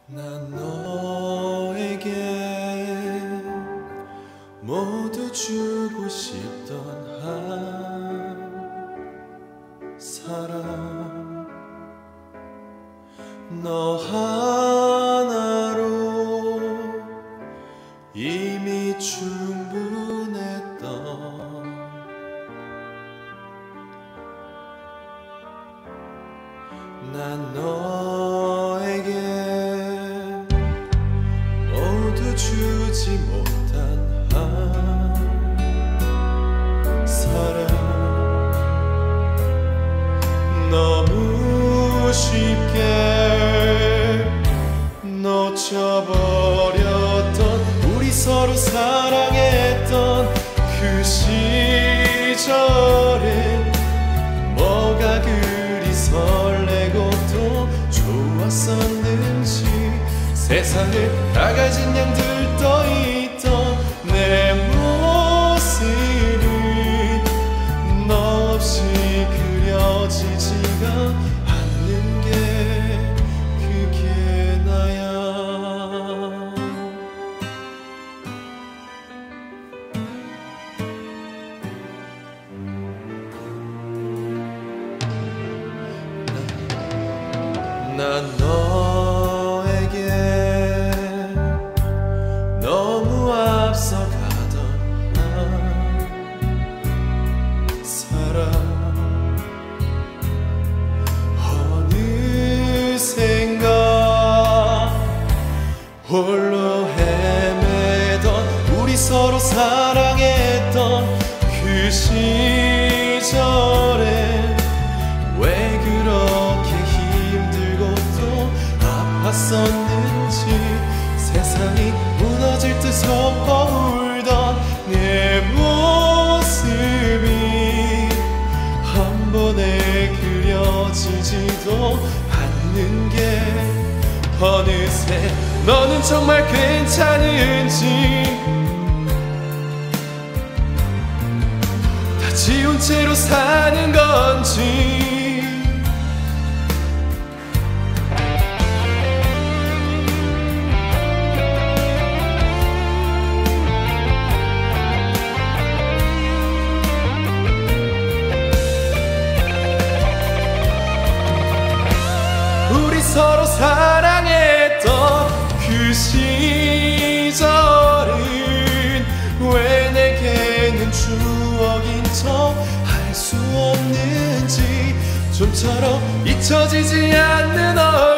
난 너에게 모두 주고 싶던 한 사람, 너 하나로 이미 충분했던, 난 너에게 모두 주지 못한 한 사랑, 너무 쉽게 놓쳐버렸던 우리 서로 사랑했던 그 시절엔 뭐가 그리 설레고 또 좋았었는지, 세상을 다 가진 양 들떠있던 내 모습이 너 없이 그려지지가 않는 게 그게 나야. 난 너에게 너무 앞서가던 한 사람, 어느샌가 홀로 헤매던 우리 서로 사랑했던 그 시절엔 왜 그렇게 힘들고 또 아팠었는지, 세상이 무너질 듯 섞어울던 내 모습이 한 번에 그려지지도 않는 게, 어느새 너는 정말 괜찮은지, 다 지운 채로 사는 건지. 우리 서로 사랑했던 그 시절은 왜 내게는 추억인 척 할 수 없는지, 좀처럼 잊혀지지 않는 얼굴